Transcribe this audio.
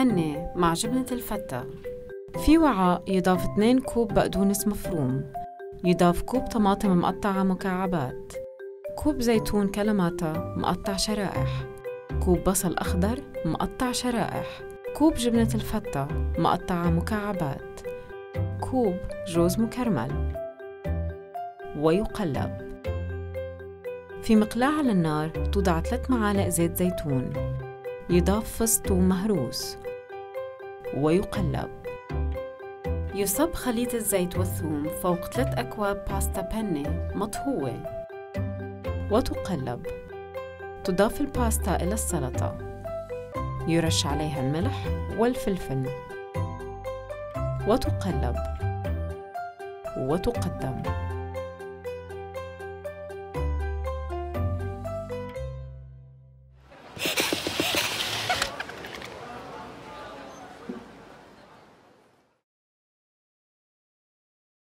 بنة مع جبنة الفتة. في وعاء يضاف 2 كوب بقدونس مفروم، يضاف كوب طماطم مقطعة مكعبات، كوب زيتون كلماتا مقطع شرائح، كوب بصل أخضر مقطع شرائح، كوب جبنة الفتة مقطعة مكعبات، كوب جوز مكرمل. ويقلب. في مقلاة على النار توضع 3 معالق زيت زيتون، يضاف فص ثوم مهروس. ويقلب. يصب خليط الزيت والثوم فوق 3 أكواب باستا بنة مطهوة. وتقلب. تضاف الباستا إلى السلطة، يرش عليها الملح والفلفل. وتقلب. وتقدم.